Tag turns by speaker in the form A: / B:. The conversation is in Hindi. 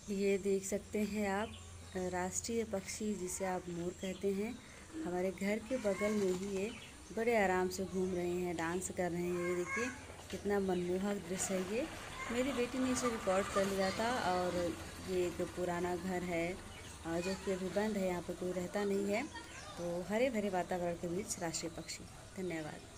A: ये देख सकते हैं आप राष्ट्रीय पक्षी जिसे आप मोर कहते हैं। हमारे घर के बगल में ही ये बड़े आराम से घूम रहे हैं, डांस कर रहे हैं। ये देखिए कितना मनमोहक दृश्य है ये। मेरी बेटी ने इसे रिकॉर्ड कर लिया था। और ये एक पुराना घर है जो कि अभी बंद है, यहाँ पे कोई रहता नहीं है। तो हरे भरे वातावरण के बीच राष्ट्रीय पक्षी। धन्यवाद।